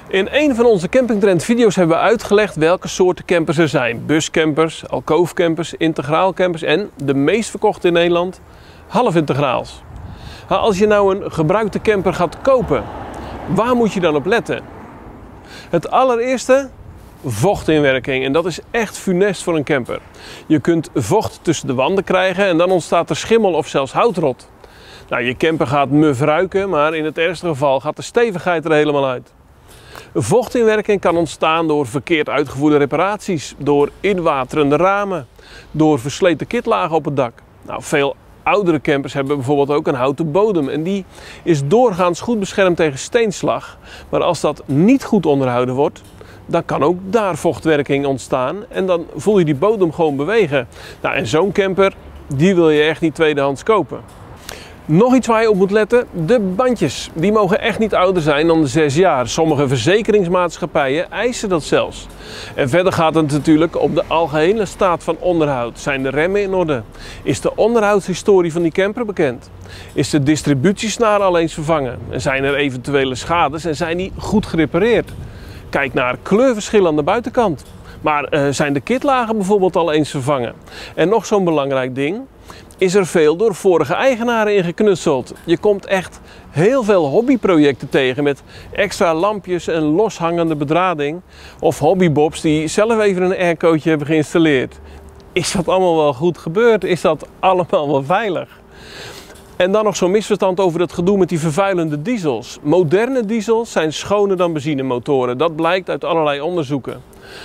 In een van onze campingtrend video's hebben we uitgelegd welke soorten campers er zijn. Buscampers, alkoofcampers, integraalcampers en de meest verkochte in Nederland, halfintegraals. Als je nou een gebruikte camper gaat kopen, waar moet je dan op letten? Het allereerste, vochtinwerking. En dat is echt funest voor een camper. Je kunt vocht tussen de wanden krijgen en dan ontstaat er schimmel of zelfs houtrot. Nou, je camper gaat muf ruiken, maar in het ergste geval gaat de stevigheid er helemaal uit. Vochtinwerking kan ontstaan door verkeerd uitgevoerde reparaties, door inwaterende ramen, door versleten kitlagen op het dak. Nou, veel oudere campers hebben bijvoorbeeld ook een houten bodem en die is doorgaans goed beschermd tegen steenslag. Maar als dat niet goed onderhouden wordt, dan kan ook daar vochtwerking ontstaan en dan voel je die bodem gewoon bewegen. Nou, en zo'n camper, die wil je echt niet tweedehands kopen. Nog iets waar je op moet letten, de bandjes. Die mogen echt niet ouder zijn dan de 6 jaar. Sommige verzekeringsmaatschappijen eisen dat zelfs. En verder gaat het natuurlijk om de algehele staat van onderhoud. Zijn de remmen in orde? Is de onderhoudshistorie van die camper bekend? Is de distributiesnaar al eens vervangen? En zijn er eventuele schades en zijn die goed gerepareerd? Kijk naar kleurverschil aan de buitenkant. Maar zijn de kitlagen bijvoorbeeld al eens vervangen? En nog zo'n belangrijk ding, is er veel door vorige eigenaren ingeknutseld. Je komt echt heel veel hobbyprojecten tegen met extra lampjes en loshangende bedrading. Of hobbybobs die zelf even een aircootje hebben geïnstalleerd. Is dat allemaal wel goed gebeurd? Is dat allemaal wel veilig? En dan nog zo'n misverstand over het gedoe met die vervuilende diesels. Moderne diesels zijn schoner dan benzinemotoren. Dat blijkt uit allerlei onderzoeken.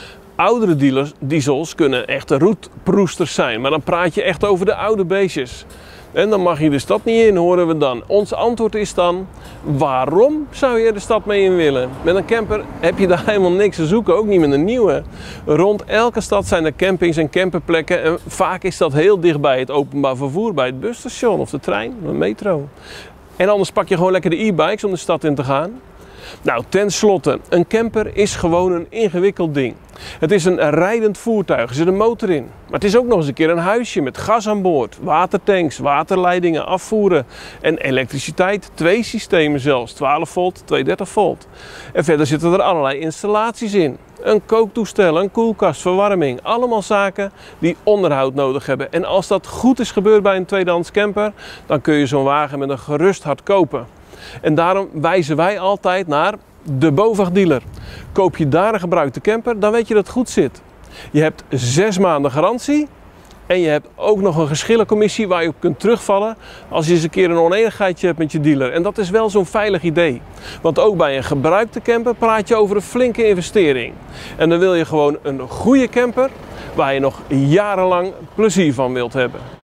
Oudere diesels kunnen echte roetproesters zijn, maar dan praat je echt over de oude beestjes. En dan mag je de stad niet in, horen we dan. Ons antwoord is dan, waarom zou je de stad mee in willen? Met een camper heb je daar helemaal niks te zoeken, ook niet met een nieuwe. Rond elke stad zijn er campings en camperplekken en vaak is dat heel dichtbij het openbaar vervoer, bij het busstation of de trein, de metro. En anders pak je gewoon lekker de e-bikes om de stad in te gaan. Nou, ten slotte, een camper is gewoon een ingewikkeld ding. Het is een rijdend voertuig, er zit een motor in. Maar het is ook nog eens een keer een huisje met gas aan boord, watertanks, waterleidingen, afvoeren en elektriciteit. 2 systemen zelfs, 12 volt, 230 volt. En verder zitten er allerlei installaties in. Een kooktoestel, een koelkast, verwarming. Allemaal zaken die onderhoud nodig hebben. En als dat goed is gebeurd bij een tweedehands camper, dan kun je zo'n wagen met een gerust hart kopen. En daarom wijzen wij altijd naar de BOVAG dealer. Koop je daar een gebruikte camper, dan weet je dat het goed zit. Je hebt 6 maanden garantie en je hebt ook nog een geschillencommissie waar je op kunt terugvallen als je eens een keer een oneenigheidje hebt met je dealer. En dat is wel zo'n veilig idee. Want ook bij een gebruikte camper praat je over een flinke investering. En dan wil je gewoon een goede camper waar je nog jarenlang plezier van wilt hebben.